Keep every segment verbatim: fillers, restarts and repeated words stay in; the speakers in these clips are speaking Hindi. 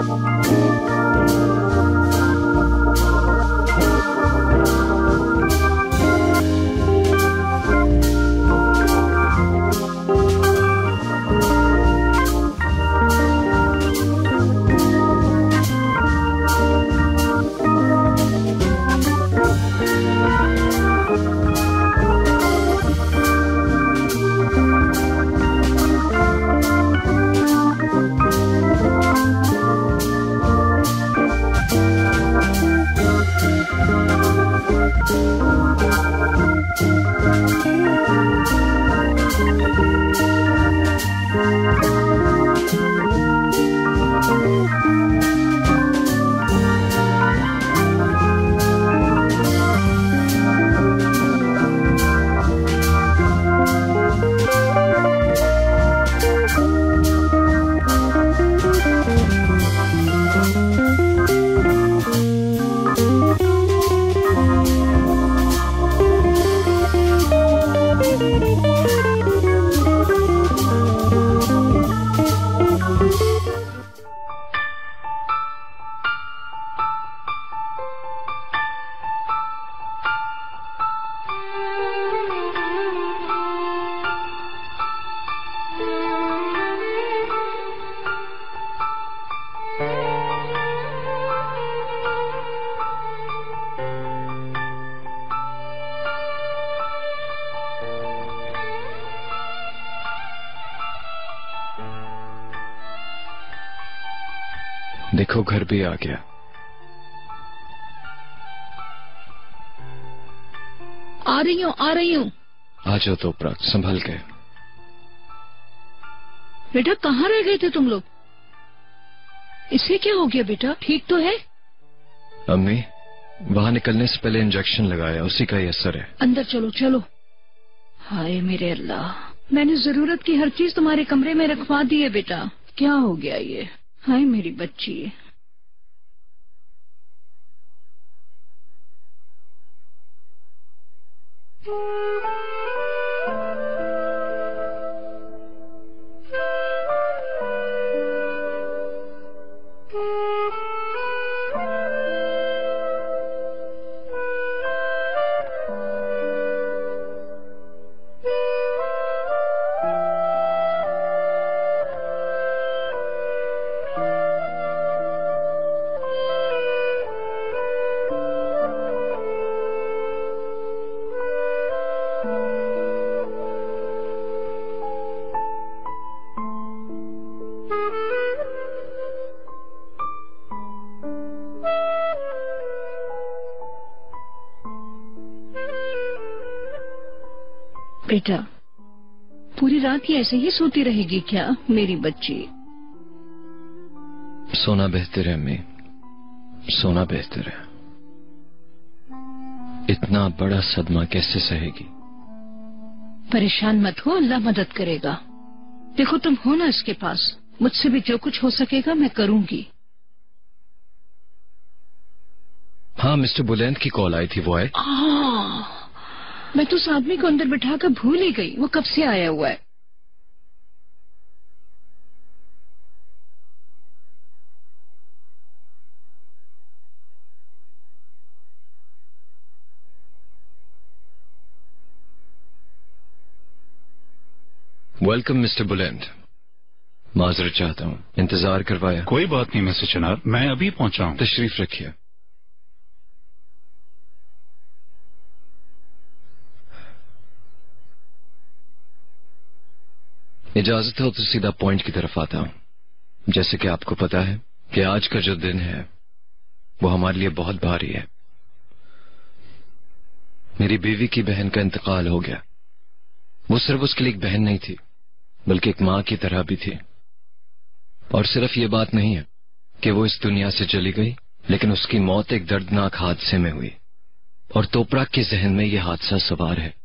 देखो घर भी आ गया। आ रही हूँ आ रही हूँ। आ जाओ तोपरा, संभल के। बेटा कहाँ रह गए थे तुम लोग? इसे क्या हो गया बेटा, ठीक तो है? अम्मी वहां निकलने से पहले इंजेक्शन लगाया, उसी का ही असर है। अंदर चलो चलो। हाय मेरे अल्लाह, मैंने जरूरत की हर चीज तुम्हारे कमरे में रखवा दी है बेटा। क्या हो गया ये? हाय मेरी बच्ची। बेटा पूरी रात ही ऐसे ही सोती रहेगी क्या मेरी बच्ची? सोना बेहतर है अम्मी, सोना बेहतर है। इतना बड़ा सदमा कैसे सहेगी? परेशान मत हो, अल्लाह मदद करेगा। देखो तुम हो ना इसके पास, मुझसे भी जो कुछ हो सकेगा मैं करूंगी। हाँ मिस्टर बुलंद की कॉल आई थी, वो आए? आ, मैं तो उस आदमी को अंदर बिठाकर भूल ही गई, वो कब से आया हुआ है। वेलकम मिस्टर बुलंद, माजरत चाहता हूँ, इंतजार करवाया। कोई बात नहीं मिस्टर चिनार, मैं अभी पहुंचा हूँ। तशरीफ रखिए। इजाजत हो तो सीधा पॉइंट की तरफ आता हूं। जैसे कि आपको पता है कि आज का जो दिन है वो हमारे लिए बहुत भारी है। मेरी बीवी की बहन का इंतकाल हो गया। वो सिर्फ उसके लिए एक बहन नहीं थी, बल्कि एक मां की तरह भी थी। और सिर्फ ये बात नहीं है कि वो इस दुनिया से चली गई, लेकिन उसकी मौत एक दर्दनाक हादसे में हुई। और तोपरा के जहन में यह हादसा सवार है,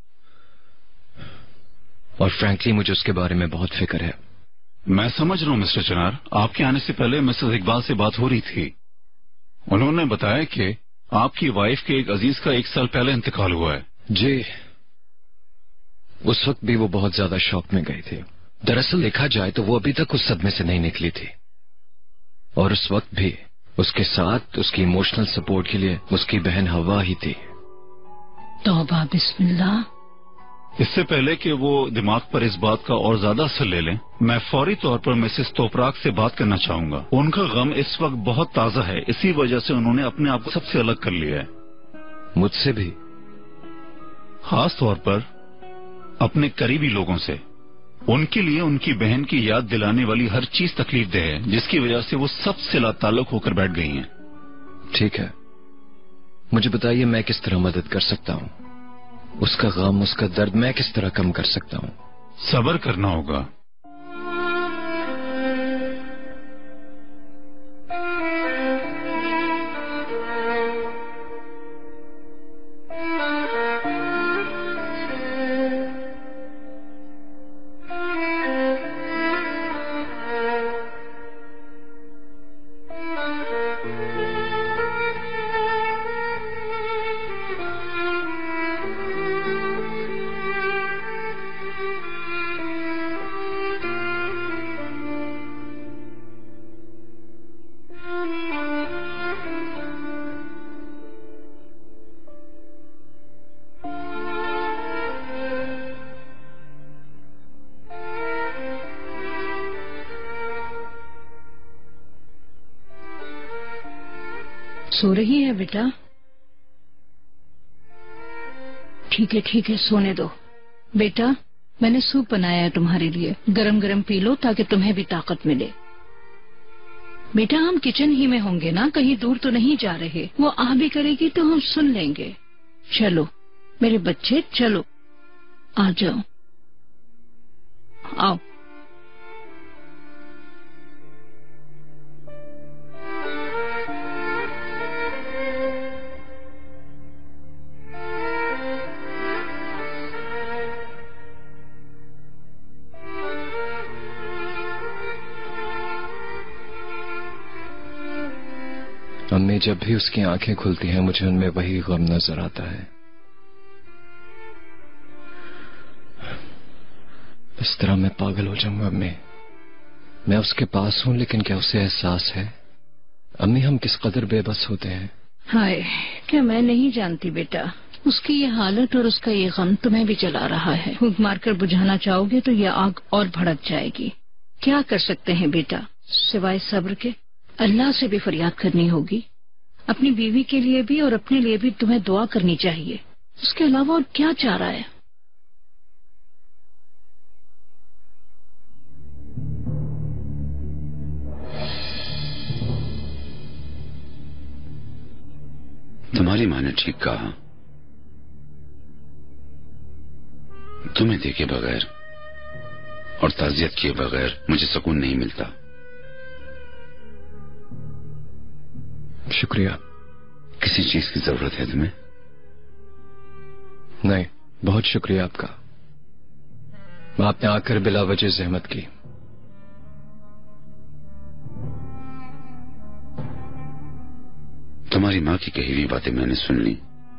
और फ्रैंकली मुझे उसके बारे में बहुत फिक्र है। मैं समझ रहा हूँ मिस्टर चिनार, आपके आने से पहले मिसेस इकबाल से बात हो रही थी। उन्होंने बताया कि आपकी वाइफ के एक अजीज का एक साल पहले इंतकाल हुआ है। जी, उस वक्त भी वो बहुत ज्यादा शौक में गई थी। दरअसल देखा जाए तो वो अभी तक उस सदमे से नहीं निकली थी। और उस वक्त भी उसके साथ उसकी इमोशनल सपोर्ट के लिए उसकी बहन हवा ही थी। तौबा बिस्मिल्लाह। इससे पहले कि वो दिमाग पर इस बात का और ज्यादा असर ले लें, मैं फौरी तौर पर मिसेस तोपराक से बात करना चाहूंगा। उनका गम इस वक्त बहुत ताजा है, इसी वजह से उन्होंने अपने आप को सबसे अलग कर लिया है। मुझसे भी? खास तौर पर अपने करीबी लोगों से। उनके लिए उनकी बहन की याद दिलाने वाली हर चीज तकलीफदेह है, जिसकी वजह से वो सबसे लाताल्लुक होकर बैठ गई हैं। ठीक है, मुझे बताइए मैं किस तरह मदद कर सकता हूँ? उसका गम, उसका दर्द मैं किस तरह कम कर सकता हूँ? सब्र करना होगा। सो रही है बेटा? ठीक है ठीक है, सोने दो। बेटा, मैंने सूप बनाया है तुम्हारे लिए, गरम गरम पी लो ताकि तुम्हें भी ताकत मिले। बेटा, हम किचन ही में होंगे ना, कहीं दूर तो नहीं जा रहे। वो आ भी करेगी तो हम सुन लेंगे। चलो मेरे बच्चे, चलो आ जाओ, आओ। अम्मी, जब भी उसकी आंखें खुलती हैं मुझे उनमें वही गम नजर आता है। इस तरह मैं पागल हो जाऊंगा अम्मी। मैं उसके पास हूं, लेकिन क्या उसे एहसास है? अम्मी, हम किस कदर बेबस होते हैं। हाय, क्या मैं नहीं जानती बेटा। उसकी ये हालत और उसका ये गम तुम्हें भी जला रहा है। फूंक मारकर बुझाना चाहोगे तो ये आग और भड़क जाएगी। क्या कर सकते हैं बेटा, सिवाय सब्र के? अल्लाह से भी फरियाद करनी होगी। अपनी बीवी के लिए भी और अपने लिए भी तुम्हें दुआ करनी चाहिए। उसके अलावा और क्या चाह रहा है? तुम्हारी माँ ने ठीक कहा, तुम्हें देखे बगैर और ताज़ियत किए बगैर मुझे सुकून नहीं मिलता। शुक्रिया। किसी चीज की जरूरत है तुम्हें? नहीं, बहुत शुक्रिया आपका। आपने आकर बिला वजह जहमत की। तुम्हारी माँ की कही हुई बातें मैंने सुन ली।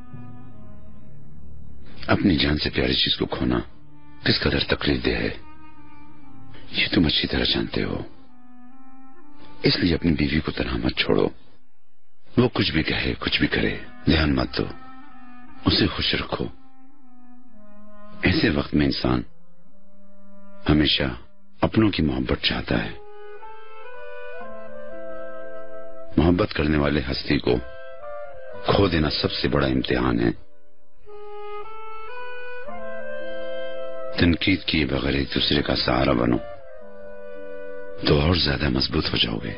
अपनी जान से प्यारी चीज को खोना किस कदर तकलीफदेह है, ये तुम अच्छी तरह जानते हो। इसलिए अपनी बीवी को तनहा मत छोड़ो। वो कुछ भी कहे, कुछ भी करे, ध्यान मत दो, उसे खुश रखो। ऐसे वक्त में इंसान हमेशा अपनों की मोहब्बत चाहता है। मोहब्बत करने वाले हस्ती को खो देना सबसे बड़ा इम्तिहान है। तनकीद किए बगैर एक दूसरे का सहारा बनो तो और ज्यादा मजबूत हो जाओगे।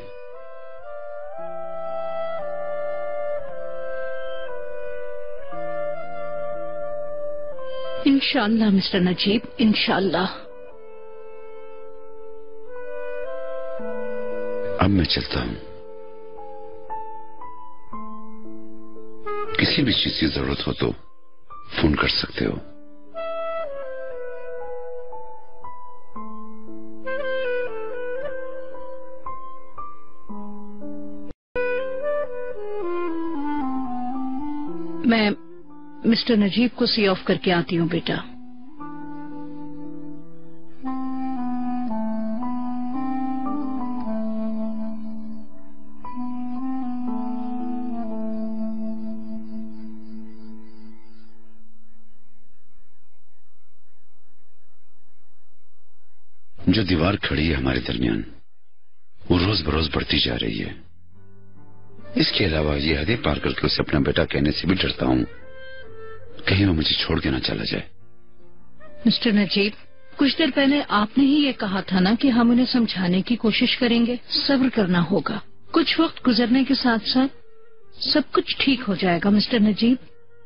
इंशाअल्लाह मिस्टर नजीब, इंशाअल्लाह। अब मैं चलता हूं। किसी भी चीज की जरूरत हो तो फोन कर सकते हो। मैं मिस्टर नजीब को सी ऑफ करके आती हूँ बेटा। जो दीवार खड़ी है हमारे दरमियान, वो रोज बरोज बढ़ती जा रही है। इसके अलावा ये हदें पार करके उसे अपना बेटा कहने से भी डरता हूँ, कहीं वो मुझे छोड़ के ना चला जाए। मिस्टर नजीब, कुछ देर पहले आपने ही ये कहा था ना कि हम उन्हें समझाने की कोशिश करेंगे। सब्र करना होगा, कुछ वक्त गुजरने के साथ साथ सब कुछ ठीक हो जाएगा। मिस्टर नजीब,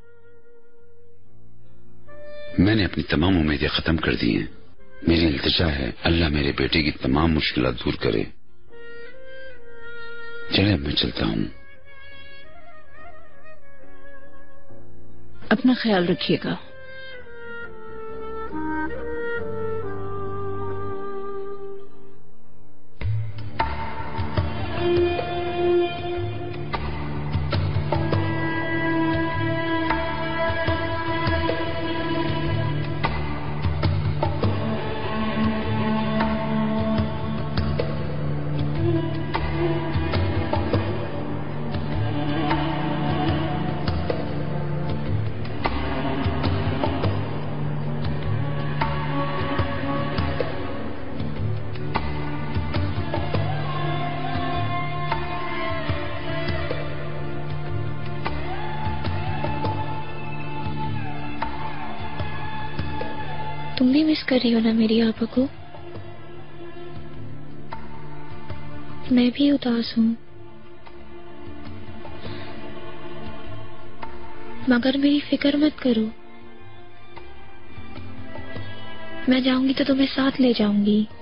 मैंने अपनी तमाम उम्मीदें खत्म कर दी हैं। मेरी इल्तिजा है, अल्लाह मेरे बेटे की तमाम मुश्किलात दूर करे। चले अब मैं चलता हूँ। अपना ख्याल रखिएगा। तुम भी मिस कर रही हो ना मेरी आपा को? मैं भी उदास हूँ, मगर मेरी फिक्र मत करो। मैं जाऊंगी तो तुम्हें साथ ले जाऊंगी।